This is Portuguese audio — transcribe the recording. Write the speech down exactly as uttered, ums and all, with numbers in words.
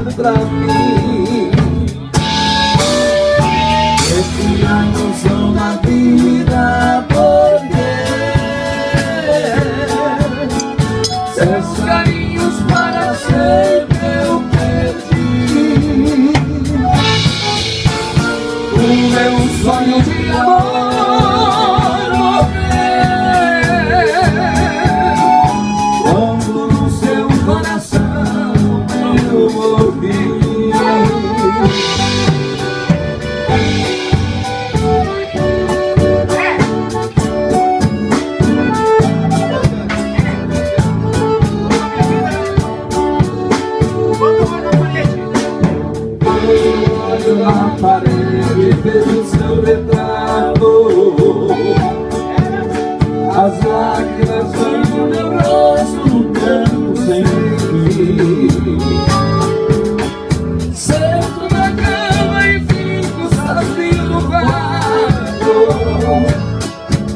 guardo pra mim. Esse ano sou na vida, porque seus carinhos para sempre eu perdi. O meu sonho de amor morreu quando no seu coração eu morri. Olho na parede, vejo seu retrato.